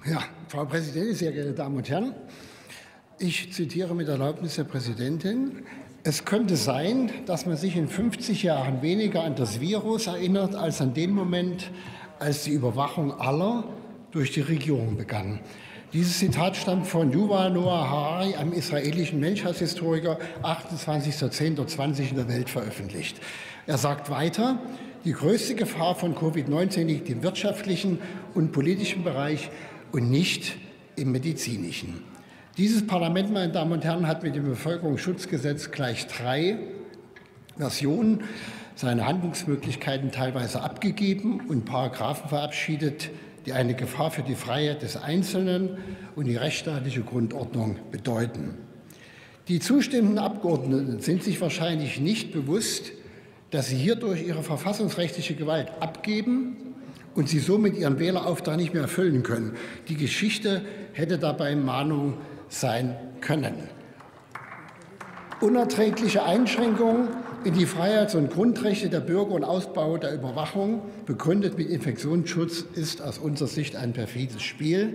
Ja, Frau Präsidentin, sehr geehrte Damen und Herren! Ich zitiere mit Erlaubnis der Präsidentin. Es könnte sein, dass man sich in 50 Jahren weniger an das Virus erinnert, als an den Moment, als die Überwachung aller durch die Regierung begann. Dieses Zitat stammt von Yuval Noah Harari, einem israelischen Menschheitshistoriker, 28.10.20 in der Welt veröffentlicht. Er sagt weiter, die größte Gefahr von Covid-19 liegt im wirtschaftlichen und politischen Bereich und nicht im medizinischen. Dieses Parlament, meine Damen und Herren, hat mit dem Bevölkerungsschutzgesetz gleich 3 Versionen seine Handlungsmöglichkeiten teilweise abgegeben und Paragraphen verabschiedet, die eine Gefahr für die Freiheit des Einzelnen und die rechtsstaatliche Grundordnung bedeuten. Die zustimmenden Abgeordneten sind sich wahrscheinlich nicht bewusst, dass sie hierdurch ihre verfassungsrechtliche Gewalt abgeben und sie somit ihren Wählerauftrag nicht mehr erfüllen können. Die Geschichte hätte dabei Mahnung sein können. Unerträgliche Einschränkungen in die Freiheits- und Grundrechte der Bürger und Ausbau der Überwachung, begründet mit Infektionsschutz, ist aus unserer Sicht ein perfides Spiel.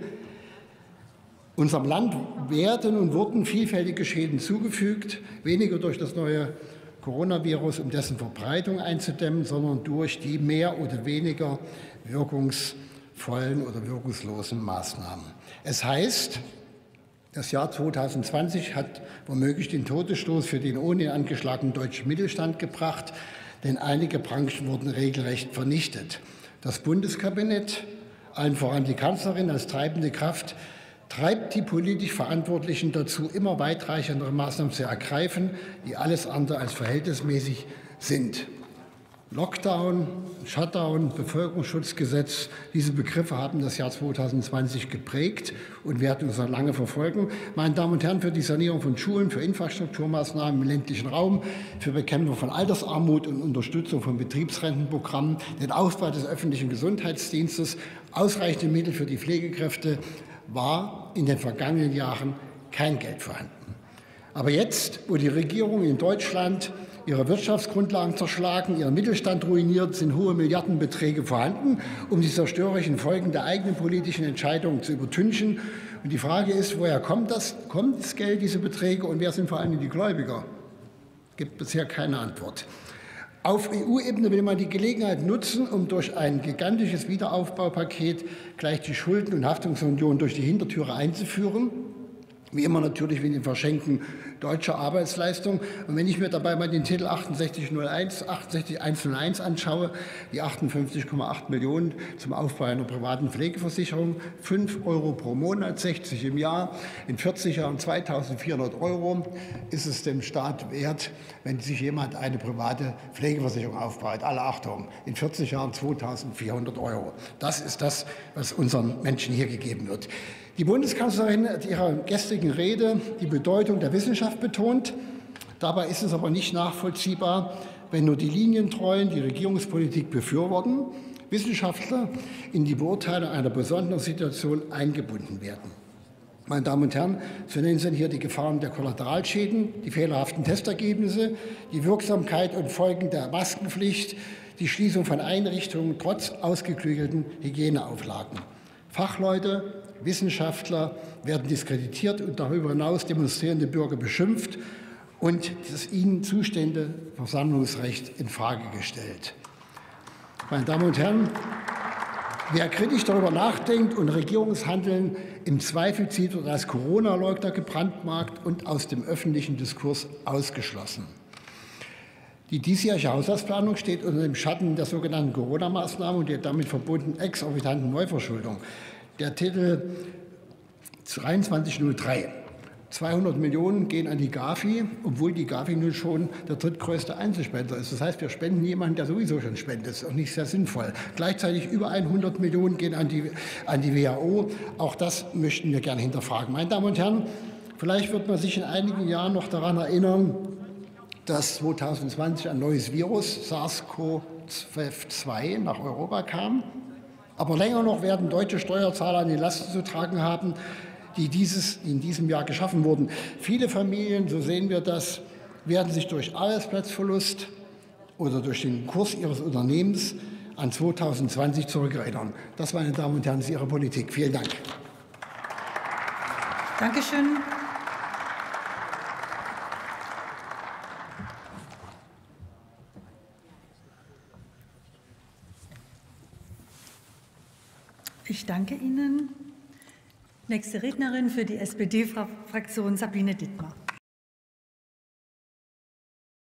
Unserem Land werden und wurden vielfältige Schäden zugefügt, weniger durch das neue Coronavirus, um dessen Verbreitung einzudämmen, sondern durch die mehr oder weniger wirkungsvollen oder wirkungslosen Maßnahmen. Es heißt, das Jahr 2020 hat womöglich den Todesstoß für den ohnehin angeschlagenen deutschen Mittelstand gebracht, denn einige Branchen wurden regelrecht vernichtet. Das Bundeskabinett, allen voran die Kanzlerin als treibende Kraft, treibt die politisch Verantwortlichen dazu, immer weitreichendere Maßnahmen zu ergreifen, die alles andere als verhältnismäßig sind. Lockdown, Shutdown, Bevölkerungsschutzgesetz, diese Begriffe haben das Jahr 2020 geprägt und werden uns noch lange verfolgen. Meine Damen und Herren, für die Sanierung von Schulen, für Infrastrukturmaßnahmen im ländlichen Raum, für Bekämpfung von Altersarmut und Unterstützung von Betriebsrentenprogrammen, den Ausbau des öffentlichen Gesundheitsdienstes, ausreichende Mittel für die Pflegekräfte war in den vergangenen Jahren kein Geld vorhanden. Aber jetzt, wo die Regierung in Deutschland ihre Wirtschaftsgrundlagen zerschlagen, ihren Mittelstand ruiniert, sind hohe Milliardenbeträge vorhanden, um die zerstörerischen Folgen der eigenen politischen Entscheidungen zu übertünchen. Und die Frage ist, woher kommt das Geld, diese Beträge, und wer sind vor allem die Gläubiger? Es gibt bisher keine Antwort. Auf EU-Ebene will man die Gelegenheit nutzen, um durch ein gigantisches Wiederaufbaupaket gleich die Schulden- und Haftungsunion durch die Hintertüre einzuführen. Wie immer natürlich mit dem Verschenken deutscher Arbeitsleistung. Und wenn ich mir dabei mal den Titel 68101 anschaue, die 58,8 Millionen zum Aufbau einer privaten Pflegeversicherung, 5 Euro pro Monat, 60 im Jahr, in 40 Jahren 2.400 Euro, ist es dem Staat wert, wenn sich jemand eine private Pflegeversicherung aufbaut. Alle Achtung, in 40 Jahren 2.400 Euro. Das ist das, was unseren Menschen hier gegeben wird. Die Bundeskanzlerin hat in ihrer gestrigen Rede die Bedeutung der Wissenschaft betont. Dabei ist es aber nicht nachvollziehbar, wenn nur die Linientreuen die Regierungspolitik befürworten, Wissenschaftler in die Beurteilung einer besonderen Situation eingebunden werden. Meine Damen und Herren, so nennen Sie hier die Gefahren der Kollateralschäden, die fehlerhaften Testergebnisse, die Wirksamkeit und Folgen der Maskenpflicht, die Schließung von Einrichtungen trotz ausgeklügelten Hygieneauflagen. Fachleute, Wissenschaftler werden diskreditiert und darüber hinaus demonstrierende Bürger beschimpft und das ihnen zustehende Versammlungsrecht infrage gestellt. Meine Damen und Herren, wer kritisch darüber nachdenkt und Regierungshandeln im Zweifel zieht, wird als Corona-Leugner gebrandmarkt und aus dem öffentlichen Diskurs ausgeschlossen. Die diesjährige Haushaltsplanung steht unter dem Schatten der sogenannten Corona-Maßnahmen und der damit verbundenen exorbitanten Neuverschuldung. Der Titel 2303. 200 Millionen gehen an die Gafi, obwohl die Gafi nun schon der drittgrößte Einzelspender ist. Das heißt, wir spenden jemanden, der sowieso schon spendet. Das ist auch nicht sehr sinnvoll. Gleichzeitig über 100 Millionen gehen an die WHO. Auch das möchten wir gerne hinterfragen. Meine Damen und Herren, vielleicht wird man sich in einigen Jahren noch daran erinnern, dass 2020 ein neues Virus, SARS-CoV-2, nach Europa kam. Aber länger noch werden deutsche Steuerzahler an die Lasten zu tragen haben, die in diesem Jahr geschaffen wurden. Viele Familien, so sehen wir das, werden sich durch Arbeitsplatzverlust oder durch den Kurs ihres Unternehmens an 2020 zurückerinnern. Das, meine Damen und Herren, ist Ihre Politik. Vielen Dank. Dankeschön. Ich danke Ihnen. Nächste Rednerin für die SPD-Fraktion, Sabine Dittmar.